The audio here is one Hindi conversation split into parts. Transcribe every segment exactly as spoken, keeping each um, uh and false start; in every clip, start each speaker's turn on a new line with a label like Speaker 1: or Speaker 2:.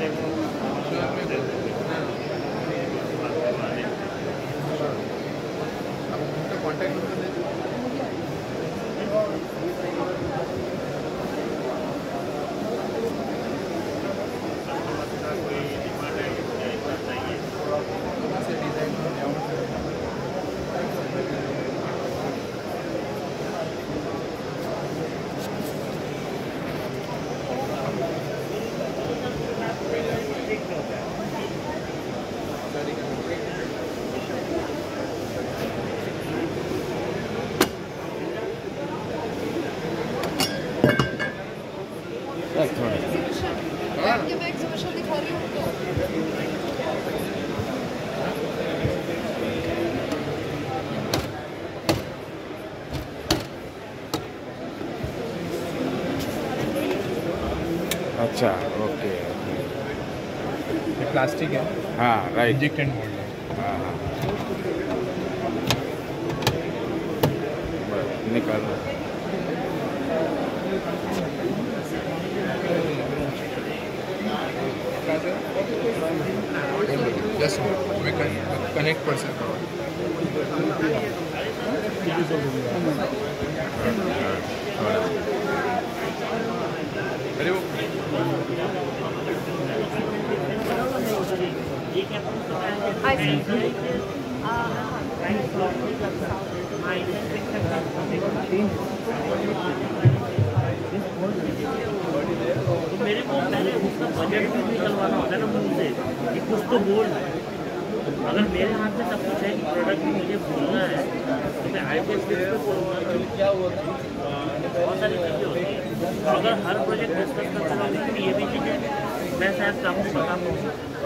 Speaker 1: अच्छा ओके,
Speaker 2: ये प्लास्टिक है।
Speaker 1: हाँ राइट,
Speaker 2: इंजेक्टेड मोल्ड है।
Speaker 1: हाँ हाँ निकाल
Speaker 2: just we can connect person. अरे वो
Speaker 3: I see.
Speaker 4: मेरे को पहले उसका बजट भी निकलवाना होता है ना मुझसे कि कुछ तो बोल। अगर मेरे हाथ में सब कुछ है कि प्रोडक्ट मुझे बोलना है तो मैं आई टी पे बोलूँगा। क्या हुआ बहुत सारी चीज़ें होती हैं। अगर हर प्रोजेक्ट डिस्कस करते रहूँगी तो ये भी चीज़ें मैं शायद आपको बता पाऊँ।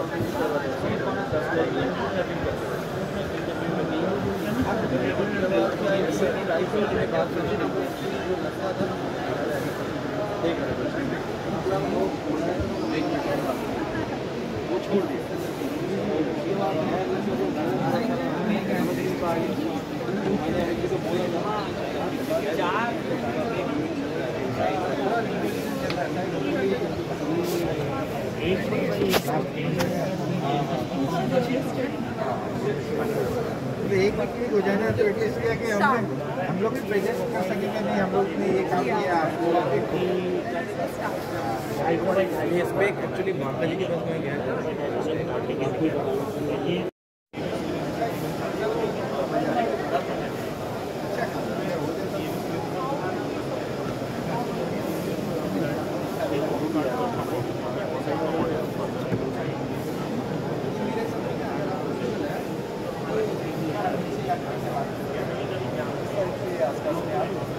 Speaker 5: एक बार हो जाए ना तो एटलीस्ट क्या कि हम हम लोग भी प्रेजेंट कर सकेंगे। नहीं हम लोग ने ये काम किया आपको ये स्पेक एक्चुअली माता जी के पास में गया था।
Speaker 6: आसपास में